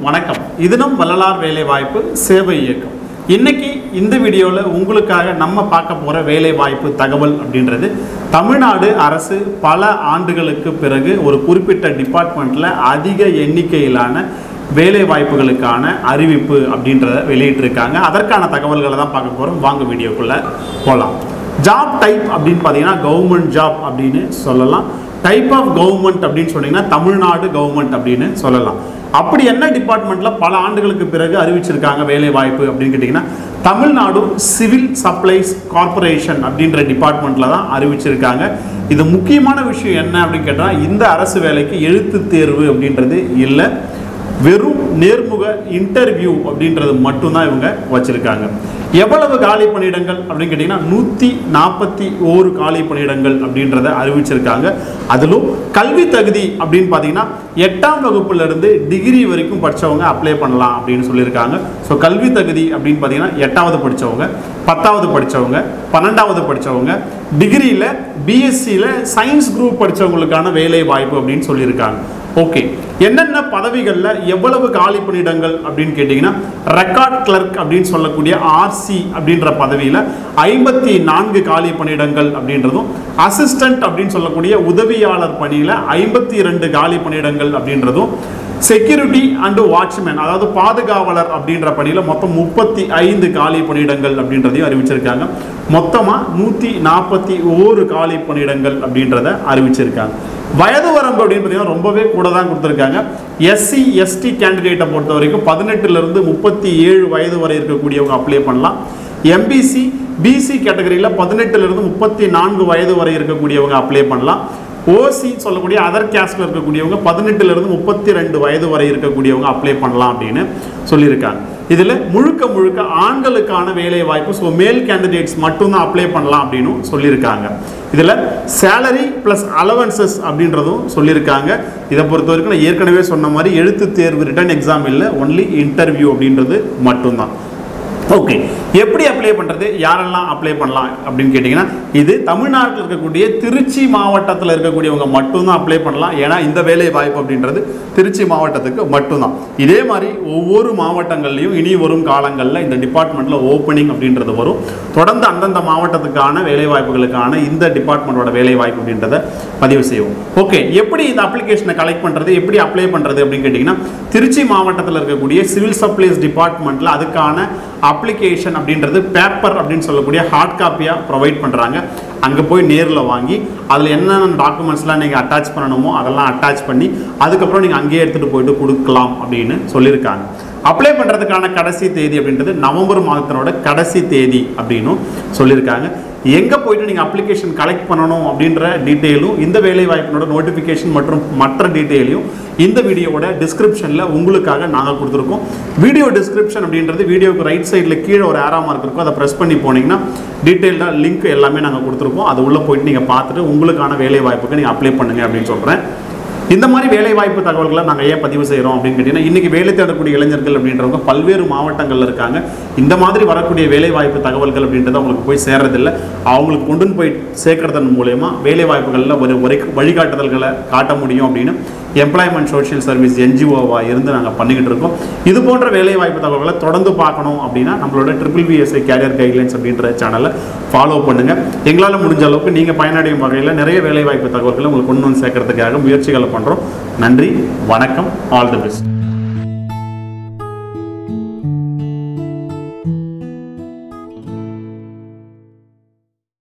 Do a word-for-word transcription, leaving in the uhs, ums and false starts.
வணக்கம். இது நம் வள்ளலார் வேலைவாய்ப்பு சேவை இயக்கம். இன்னைக்கு இந்த வீடியோவில் உங்களுக்காக நம்ம பார்க்க போகிற வேலைவாய்ப்பு தகவல் அப்படின்றது தமிழ்நாடு அரசு பல ஆண்டுகளுக்கு பிறகு ஒரு குறிப்பிட்ட டிபார்ட்மெண்ட்டில் அதிக எண்ணிக்கையிலான வேலை வாய்ப்புகளுக்கான அறிவிப்பு அப்படின்றத வெளியிட்டிருக்காங்க. அதற்கான தகவல்களை தான் பார்க்க போகிறோம். வாங்க வீடியோக்குள்ளே போகலாம். ஜாப் டைப் அப்படின்னு பார்த்தீங்கன்னா கவர்மெண்ட் ஜாப் அப்படின்னு சொல்லலாம். டைப் ஆஃப் கவர்மெண்ட் அப்படின்னு சொன்னீங்கன்னா தமிழ்நாடு கவர்மெண்ட் அப்படின்னு சொல்லலாம். அப்படி என்ன டிபார்ட்மெண்ட்டில் பல ஆண்டுகளுக்கு பிறகு அறிவிச்சிருக்காங்க வேலை வாய்ப்பு அப்படின்னு கேட்டிங்கன்னா தமிழ்நாடு சிவில் சப்ளைஸ் கார்பரேஷன் அப்படின்ற டிபார்ட்மெண்ட்டில் தான் அறிவிச்சிருக்காங்க. இது முக்கியமான விஷயம் என்ன அப்படின்னு கேட்டால் இந்த அரசு வேலைக்கு எழுத்து தேர்வு அப்படின்றது இல்லை, வெறும் நேர்முக இன்டர்வியூ அப்படின்றது மட்டும்தான் இவங்க வச்சிருக்காங்க. எவ்வளவு காலி பணியிடங்கள் அப்படின்னு கேட்டிங்கன்னா நூற்றி நாற்பத்தி ஓரு காலி பணியிடங்கள் அப்படின்றத அறிவிச்சிருக்காங்க. அதிலும் கல்வி தகுதி அப்படின்னு பார்த்தீங்கன்னா எட்டாம் வகுப்புலேருந்து டிகிரி வரைக்கும் படித்தவங்க அப்ளை பண்ணலாம் அப்படின்னு சொல்லியிருக்காங்க. ஸோ கல்வி தகுதி அப்படின்னு பார்த்தீங்கன்னா எட்டாவது படித்தவங்க, பத்தாவது படித்தவங்க, பன்னெண்டாவது படித்தவங்க, டிகிரியில் பிஎஸ்சியில் சயின்ஸ் குரூப் படித்தவங்களுக்கான வேலை வாய்ப்பு அப்படின்னு சொல்லியிருக்காங்க. ஓகே, என்னென்ன பதவிகளில் எவ்வளவு காலி பணியிடங்கள் அப்படின்னு கேட்டிங்கன்னா ரெக்கார்ட் கிளர்க் அப்படின்னு சொல்லக்கூடிய ஆர்சி அப்படின்ற பதவியில் ஐம்பத்தி நான்கு காலி பணியிடங்கள் அப்படின்றதும், அசிஸ்டன்ட் அப்படின்னு சொல்லக்கூடிய உதவியாளர் பணியில் ஐம்பத்தி இரண்டு காலி பணியிடங்கள் அப்படின்றதும், செக்யூரிட்டி அண்ட் வாட்ச்மேன் அதாவது பாதுகாவலர் அப்படின்ற பணியில் மொத்தம் முப்பத்தி ஐந்து காலி பணியிடங்கள் அப்படின்றதையும் அறிவிச்சிருக்காங்க. மொத்தமாக நூற்றி நாற்பத்தி ஓரு காலி பணியிடங்கள் அப்படின்றத அறிவிச்சிருக்காங்க. வயது வரம்பு அப்படின்னு பார்த்தீங்கன்னா ரொம்பவே கூட தான் கொடுத்துருக்காங்க. எஸ்சி எஸ்டி கேண்டிடேட்டை பொறுத்த வரைக்கும் பதினெட்டுலேருந்து முப்பத்தி ஏழு வயது வரை இருக்கக்கூடியவங்க அப்ளை பண்ணலாம். எம்பிசி பிசி கேட்டகரியில் பதினெட்டுலேருந்து முப்பத்தி நான்கு வயது வரை இருக்கக்கூடியவங்க அப்ளை பண்ணலாம். ஓசி சொல்லக்கூடிய அதர் கேஸ்டில் இருக்கக்கூடியவங்க பதினெட்டுலேருந்து முப்பத்தி ரெண்டு வயது வரை இருக்கக்கூடியவங்க அப்ளை பண்ணலாம் அப்படின்னு சொல்லியிருக்காங்க. இதில் முழுக்க முழுக்க ஆண்களுக்கான வேலை வாய்ப்பு, ஸோ மேல் கேண்டிடேட்ஸ் மட்டும்தான் அப்ளை பண்ணலாம் அப்படின்னு சொல்லியிருக்காங்க. இதில் சேலரி ப்ளஸ் அலவன்சஸ் அப்படின்றதும் சொல்லியிருக்காங்க. இதை பொறுத்த வரைக்கும் நான் ஏற்கனவே சொன்ன மாதிரி எழுத்து தேர்வு ரிட்டன் எக்ஸாம் இல்லை, ஒன்லி இன்டர்வியூ அப்படின்றது மட்டும்தான். ஓகே, எப்படி அப்ளை பண்ணுறது, யாரெல்லாம் அப்ளை பண்ணலாம் அப்படின்னு கேட்டிங்கன்னா இது தமிழ்நாட்டில் இருக்கக்கூடிய திருச்சி மாவட்டத்தில் இருக்கக்கூடியவங்க மட்டும்தான் அப்ளை பண்ணலாம். ஏன்னா இந்த வேலை வாய்ப்பு அப்படின்றது திருச்சி மாவட்டத்துக்கு மட்டும்தான். இதே மாதிரி ஒவ்வொரு மாவட்டங்கள்லையும் இனி வரும் காலங்களில் இந்த டிபார்ட்மெண்ட்டில் ஓப்பனிங் அப்படின்றது வரும். தொடர்ந்து அந்தந்த மாவட்டத்துக்கான வேலை வாய்ப்புகளுக்கான இந்த டிபார்ட்மெண்ட்டோட வேலை வாய்ப்பு அப்படின்றத பதிவு செய்வோம். ஓகே, எப்படி இந்த அப்ளிகேஷனை கலெக்ட் பண்ணுறது, எப்படி அப்ளை பண்ணுறது அப்படின்னு கேட்டிங்கன்னா திருச்சி மாவட்டத்தில் இருக்கக்கூடிய சிவில் சப்ளைஸ் டிபார்ட்மெண்ட்டில் அதுக்கான அப்ளிகேஷன் அப்படின்றது பேப்பர் அப்படின்னு சொல்லக்கூடிய ஹார்ட் காப்பியாக ப்ரொவைட் பண்ணுறாங்க. அங்கே போய் நேரில் வாங்கி அதில் என்னென்ன டாக்குமெண்ட்ஸ்லாம் நீங்கள் அட்டாச் பண்ணணுமோ அதெல்லாம் அட்டாச் பண்ணி அதுக்கப்புறம் நீங்கள் அங்கேயே எடுத்துகிட்டு போயிட்டு கொடுக்கலாம் அப்படின்னு சொல்லியிருக்காங்க. அப்ளை பண்ணுறதுக்கான கடைசி தேதி அப்படின்றது நவம்பர் மாதத்தினோட கடைசி தேதி அப்படின்னு சொல்லியிருக்காங்க. எங்கே போயிட்டு நீங்கள் அப்ளிகேஷன் கலெக்ட் பண்ணணும் அப்படின்ற டீட்டெயிலும் இந்த வேலை வாய்ப்பினோட நோட்டிஃபிகேஷன் மற்றும் மற்ற டீட்டெயிலையும் இந்த வீடியோவோட டிஸ்கிரிப்ஷனில் உங்களுக்காக நாங்கள் கொடுத்துருக்கோம். வீடியோ டிஸ்கிரிப்ஷன் அப்படின்றது வீடியோவுக்கு ரைட் சைடில் கீழே ஒரு ஆரோ மார்க் இருக்கும், அதை ப்ரெஸ் பண்ணி போனீங்கன்னா டீட்டெயில்டாக லிங்க் எல்லாமே நாங்கள் கொடுத்துருக்கோம். அது உள்ளே போயிட்டு நீங்கள் பார்த்துட்டு உங்களுக்கான வேலை வாய்ப்புக்கு நீங்கள் அப்ளை பண்ணுங்கள் அப்படின்னு சொல்கிறேன். இந்த மாதிரி வேலைவாய்ப்பு தகவல்களை நாங்கள் ஏன் பதிவு செய்கிறோம் அப்படின்னு கேட்டிங்கன்னா இன்றைக்கி வேலை தேடக்கூடிய இளைஞர்கள் அப்படின்றவங்க பல்வேறு மாவட்டங்களில் இருக்காங்க. இந்த மாதிரி வரக்கூடிய வேலைவாய்ப்பு தகவல்கள் அப்படின்றத அவங்களுக்கு போய் சேர்றதில்லை. அவங்களுக்கு கொண்டு போய் சேர்க்கறதன் மூலயமா வேலைவாய்ப்புகளில் ஒரு வரி வழிகாட்டுதல்களை காட்ட முடியும் அப்படின்னு எம்ப்ளாய்மெண்ட் சோஷியல் சர்வீஸ் என்ஜிஓவாக இருந்து நாங்கள் பண்ணிக்கிட்டு இருக்கோம். இது போன்ற வேலைவாய்ப்பு தகவல்களை தொடர்ந்து பார்க்கணும் அப்படின்னா நம்மளோட ட்ரிபிள் பிஎஸ்ஐ கேரியர் கைட்லைன்ஸ் அப்படின்ற சேனலை ஃபாலோ பண்ணுங்கள். எங்களால் முடிஞ்ச அளவுக்கு நீங்கள் பயனடையும் வகையில் நிறைய வேலைவாய்ப்பு தகவல்களை உங்களுக்கு கொண்டு வந்து சேர்க்கறதுக்காக முயற்சிகளை பண்ணுறோம். நன்றி, வணக்கம், ஆல் தி பெஸ்ட்.